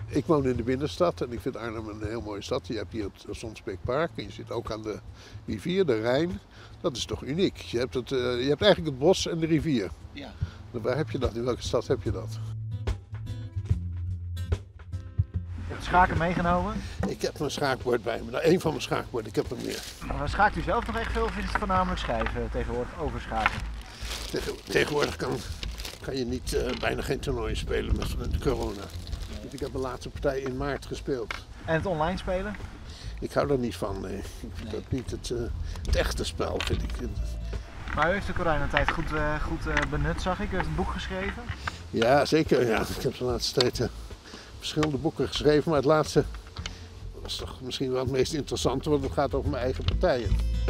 Ik woon in de binnenstad en ik vind Arnhem een heel mooie stad. Je hebt hier het Sonsbeekpark en je zit ook aan de rivier, de Rijn. Dat is toch uniek. Je hebt eigenlijk het bos en de rivier. Ja. Waar heb je dat? In welke stad heb je dat? Je hebt schaken meegenomen. Ik heb mijn schaakbord bij me. Nou, één van mijn schaakborden, ik heb er meer. Maar schaakt u zelf nog echt veel of is het voornamelijk schrijven tegenwoordig over schaken? Tegenwoordig kan je niet, bijna geen toernooi spelen met corona. Dus ik heb de laatste partij in maart gespeeld. En het online spelen? Ik hou er niet van, nee. Ik vind dat niet het echte spel, vind ik. Maar u heeft de coronatijd goed benut, zag ik. U heeft een boek geschreven. Ja, zeker. Ja. Ik heb de laatste tijd verschillende boeken geschreven, maar het laatste was toch misschien wel het meest interessante, want het gaat over mijn eigen partijen.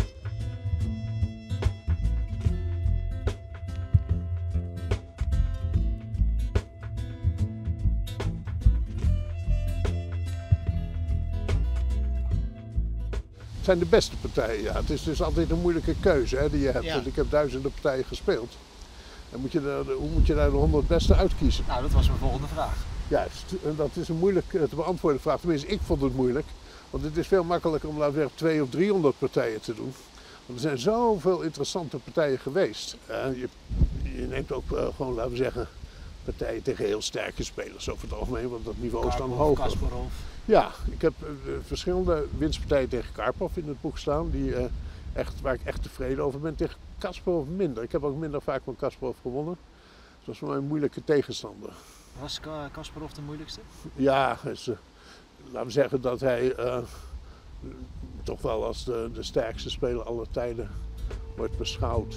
Het zijn de beste partijen, ja. Het is dus altijd een moeilijke keuze hè, die je hebt. Ja. Want ik heb duizenden partijen gespeeld. En hoe moet je daar de 100 beste uitkiezen? Nou, dat was mijn volgende vraag. Juist, en dat is een moeilijk te beantwoorden vraag. Tenminste, ik vond het moeilijk. Want het is veel makkelijker om, laten we zeggen, 200 of 300 partijen te doen. Want er zijn zoveel interessante partijen geweest. Je neemt ook gewoon, laten we zeggen, partijen tegen heel sterke spelers over het algemeen. Want dat niveau is dan hoger. Kasparov. Ja, ik heb verschillende winstpartijen tegen Karpov in het boek staan. Waar ik echt tevreden over ben. Tegen Kasparov minder. Ik heb ook minder vaak van Kasparov gewonnen. Dat was voor mij een moeilijke tegenstander. Was Kasparov de moeilijkste? Ja, laten we zeggen dat hij toch wel als de sterkste speler aller tijden wordt beschouwd.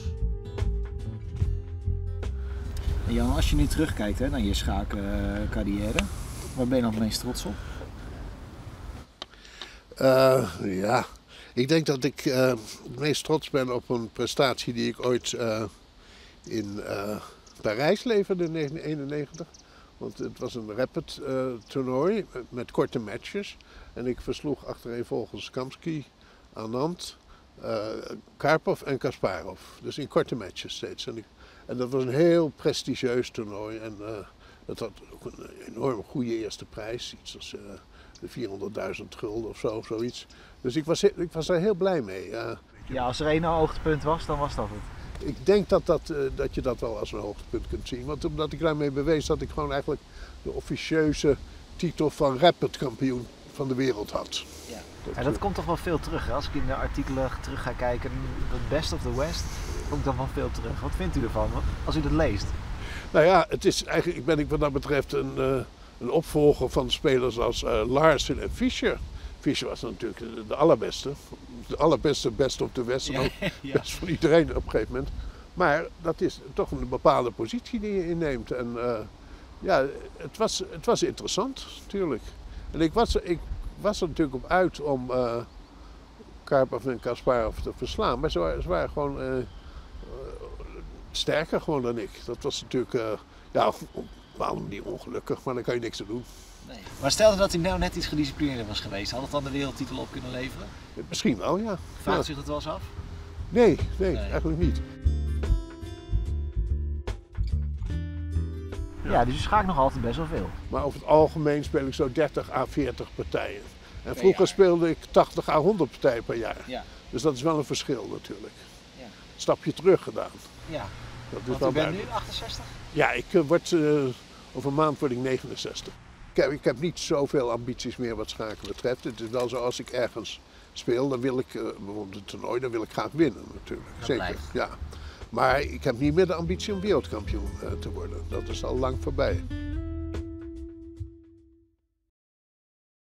En Jan, als je nu terugkijkt naar je schaakcarrière, waar ben je dan het meest trots op? Ja, ik denk dat ik het meest trots ben op een prestatie die ik ooit in Parijs leverde in 1991. Want het was een rapid toernooi met korte matches. En ik versloeg achtereenvolgens Kamsky, Anand, Karpov en Kasparov. Dus in korte matches steeds. En dat was een heel prestigieus toernooi. En dat had ook een enorm goede eerste prijs. Iets als de 400.000 gulden of zo, zoiets. Dus ik was daar heel blij mee. Ja, als er één hoogtepunt was, dan was dat het. Ik denk dat je dat wel als een hoogtepunt kunt zien. Want omdat ik daarmee bewees dat ik gewoon eigenlijk de officieuze titel van rapid kampioen van de wereld had. Ja. Ja, dat komt toch wel veel terug. Hè? Als ik in de artikelen terug ga kijken, het Best of the West, komt dan wel veel terug. Wat vindt u ervan als u dat leest? Nou ja, het is eigenlijk, ben ik wat dat betreft een opvolger van spelers als Larsen en Fischer. Fischer was natuurlijk de allerbeste. De allerbeste Best of the West. Ja, ja. Best van iedereen op een gegeven moment. Maar dat is toch een bepaalde positie die je inneemt. En ja, het was interessant, natuurlijk. En ik was er natuurlijk op uit om Karpov en Kasparov te verslaan. Maar ze waren gewoon sterker gewoon dan ik. Dat was natuurlijk, ja, op een bepaalde manier ongelukkig, maar daar kan je niks aan doen. Nee. Maar stel dat hij nou net iets gedisciplineerder was geweest, had het dan de wereldtitel op kunnen leveren? Misschien wel, ja. Vraagt zich dat wel eens af? Nee, eigenlijk niet. Ja, dus je schaakt nog altijd best wel veel. Maar over het algemeen speel ik zo 30 à 40 partijen. En Per vroeger jaar. speelde ik 80 à 100 partijen per jaar. Ja. Dus dat is wel een verschil natuurlijk. Ja. Stapje terug gedaan. Ja. Dat is Want wel u bent nu duidelijk. 68? Ja, over een maand word ik 69. Ik heb niet zoveel ambities meer wat schaken betreft. Het is wel zo, als ik ergens speel, dan wil ik, bijvoorbeeld een toernooi, dan wil ik graag winnen natuurlijk. Dat Zeker, blijft. ja. Maar ik heb niet meer de ambitie om wereldkampioen te worden. Dat is al lang voorbij.